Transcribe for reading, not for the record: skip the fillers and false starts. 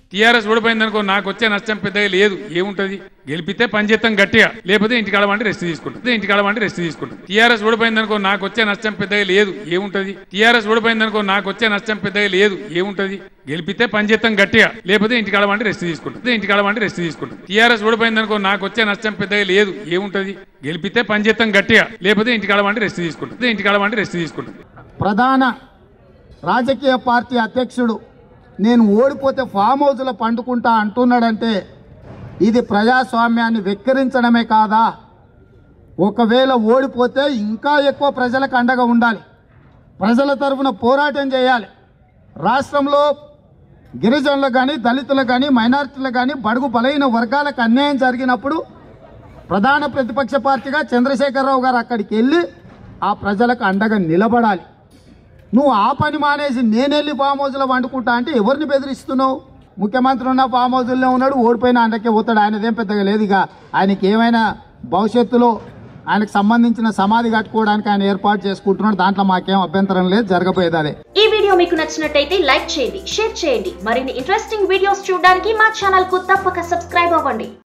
TRS ఓడిపోయిందనుకో నాకు వచ్చే నష్టం పెద్దగా లేదు, ఏముంటది? గెలిపితే పనిచేస్తాం గట్టిగా, లేకపోతే ఇంటికాడ వంటి రెస్ట్ తీసుకుంటాం. టీఆర్ఎస్ ఓడిపోయిందనుకో నాకు వచ్చే నష్టం పెద్దగా లేదు, ఏముంటది? టీఆర్ఎస్ ఓడిపోయిందనుకో నాకు వచ్చే నష్టం పెద్దగా లేదు, ఏముంటది? గెలిపితే పనిచేస్తాం గట్టిగా, లేకపోతే ఇంటికాడ వంటి రెస్ట్ తీసుకుంటాం. టీఆర్ఎస్ ఓడిపోయిందనుకో నాకు వచ్చే నష్టం పెద్దగా లేదు, ఏముంటది? గెలిపితే పనిచేస్తాం గట్టిగా, లేకపోతే ఇంటికాడ వంటి రెస్ట్ తీసుకుంటాం. ప్రధాన రాజకీయ పార్టీ అధ్యక్షుడు నేను ఓడిపోతే ఫామ్ హౌస్లో పండుకుంటా అంటున్నాడంటే ఇది ప్రజాస్వామ్యాన్ని వెక్కిరించడమే కాదా? ఒకవేళ ఓడిపోతే ఇంకా ఎక్కువ ప్రజలకు అండగా ఉండాలి, ప్రజల తరఫున పోరాటం చేయాలి. రాష్ట్రంలో గిరిజనులకు కానీ, దళితులకు కానీ, మైనారిటీలకు కానీ, బడుగు బలైన వర్గాలకు అన్యాయం జరిగినప్పుడు ప్రధాన ప్రతిపక్ష పార్టీగా చంద్రశేఖరరావు గారు అక్కడికి వెళ్ళి ఆ ప్రజలకు అండగా నిలబడాలి. నువ్వు ఆ పని మానేసి నేనెళ్ళి ఫామ్ హౌస్లో వండుకుంటా అంటే ఎవరిని బెదిరిస్తున్నావు? ముఖ్యమంత్రి ఉన్న ఫామ్ హౌస్లో ఉన్నాడు, ఓడిపోయిన అండకే పోతాడు. ఆయనదేం పెద్దగా లేదు. ఇక ఆయనకి ఏమైనా భవిష్యత్తులో ఆయనకు సంబంధించిన సమాధి కట్టుకోవడానికి ఆయన ఏర్పాటు చేసుకుంటున్నాడు. దాంట్లో మాకేం అభ్యంతరం లేదు, జరగబోయేది అదే. ఈ వీడియో మీకు నచ్చినట్టయితే లైక్ చేయండి, షేర్ చేయండి. మరిన్ని ఇంట్రెస్టింగ్ వీడియోస్ చూడడానికి మా ఛానల్ కు తప్పక సబ్స్క్రైబ్ అవ్వండి.